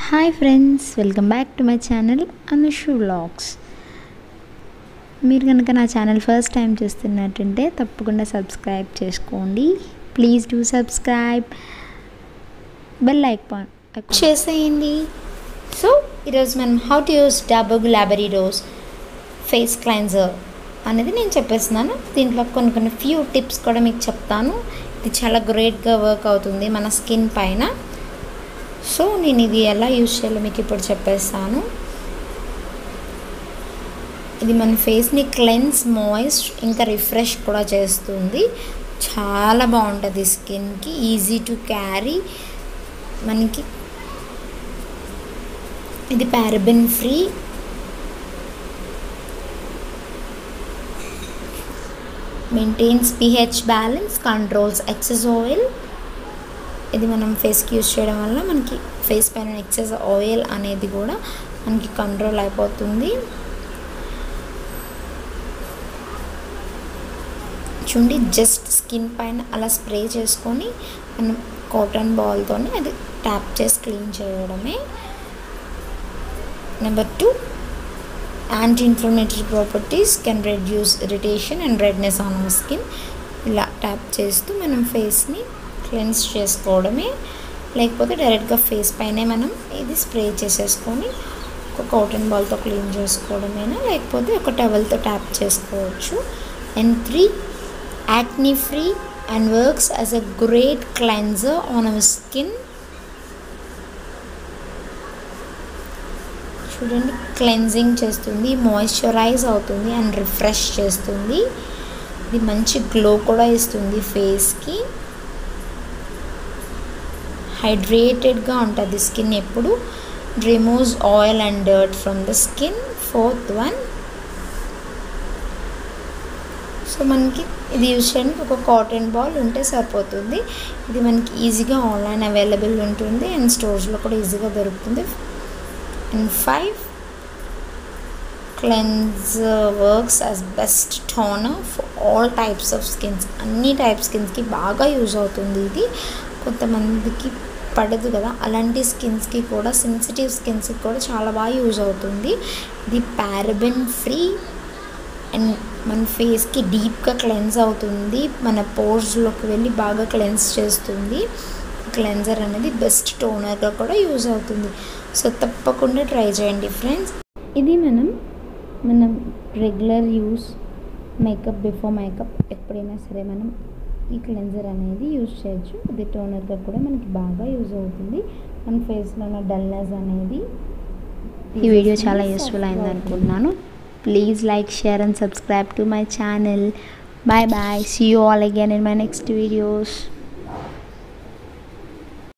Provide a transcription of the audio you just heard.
Hi friends, welcome back to my channel Anushu vlogs. మీరు కనుక నా ఛానల్ ఫస్ట్ టైం చూస్తున్నట్టుంటే తప్పకుండా సబ్స్క్రైబ్ చేసుకోండి. Please do subscribe, bell icon చేసేయండి. సో ఈరోజు మనం how to use Dabur Gulabari rose face cleanser అనేది నేను చెప్పేస్తున్నాను. దీంట్లో కొన్ని ఫ్యూ టిప్స్ కూడా మీకు చెప్తాను. ఇది చాలా గ్రేట్గా వర్క్ అవుతుంది మన స్కిన్ పైన. సో నేను ఇది ఎలా యూజ్ చేయాలో మీకు ఇప్పుడు చెప్పేస్తాను. ఇది మన ఫేస్ని క్లెన్స్, మాయిస్ట్ ఇంకా రిఫ్రెష్ కూడా చేస్తుంది. చాలా బాగుంటుంది స్కిన్కి, ఈజీ టు క్యారీ. మనకి ఇది paraben free, maintains pH balance, controls excess oil. ఇది మనం ఫేస్కి యూజ్ చేయడం వల్ల మనకి ఫేస్ పైన ఎక్సెస్ ఆయిల్ అనేది కూడా మనకి కంట్రోల్ అయిపోతుంది. చూడండి, జస్ట్ స్కిన్ పైన అలా స్ప్రే చేసుకొని మనం కాటన్ బాల్తో అది ట్యాప్ చేసి క్లీన్ చేయడమే. Number 2, anti inflammatory properties can reduce irritation and redness on our skin. ఇలా ట్యాప్ చేస్తూ మనం ఫేస్ని క్లెన్స్ చేసుకోవడమే, లేకపోతే డైరెక్ట్గా ఫేస్ పైనే మనం ఇది స్ప్రే చేసేసుకొని ఒక కాటన్ బాల్తో క్లీన్ చేసుకోవడమేనా, లేకపోతే ఒక టవల్తో ట్యాప్ చేసుకోవచ్చు. And 3, acne free and works as a great cleanser on our skin. చూడండి, క్లెన్జింగ్ చేస్తుంది, మాయిశ్చరైజ్ అవుతుంది అండ్ రిఫ్రెష్ చేస్తుంది. ఇది మంచి గ్లో కూడా ఇస్తుంది ఫేస్కి. హైడ్రేటెడ్గా ఉంటుంది స్కిన్ ఎప్పుడు. Removes oil and dirt from the skin. 4th one, so మనకి ఇది యూజ్ చేయడానికి ఒక కాటన్ బాల్ ఉంటే సరిపోతుంది. ఇది మనకి ఈజీగా ఆన్లైన్ అవైలబుల్ ఉంటుంది అండ్ స్టోర్స్లో కూడా ఈజీగా దొరుకుతుంది. And 5, cleanser works as best toner for all types of skins. అన్ని టైప్ స్కిన్స్కి బాగా యూజ్ అవుతుంది ఇది. కొంతమందికి పడదు కదా, అలాంటి స్కిన్స్కి కూడా, సెన్సిటివ్ స్కిన్స్కి కూడా చాలా బాగా యూజ్ అవుతుంది. ఇది పారాబెన్ ఫ్రీ అండ్ మన ఫేస్కి డీప్గా క్లెన్స్ అవుతుంది, మన పోర్స్లోకి వెళ్ళి బాగా క్లెన్స్ చేస్తుంది. క్లెన్జర్ అనేది బెస్ట్ టోనర్గా కూడా యూజ్ అవుతుంది. సో తప్పకుండా ట్రై చేయండి ఫ్రెండ్స్. ఇది మనం regular use, makeup, before makeup ఎప్పుడైనా సరే మనం ఈ క్లెన్జర్ అనేది యూజ్ చేయొచ్చు. ఇది టోనర్గా కూడా మనకి బాగా యూజ్ అవుతుంది. మన ఫేస్లో ఉన్న డల్నెస్ అనేది. ఈ వీడియో చాలా యూస్ఫుల్ అయింది అనుకుంటున్నాను. Please like, share and subscribe to my channel. Bye bye. See you all again in my next videos.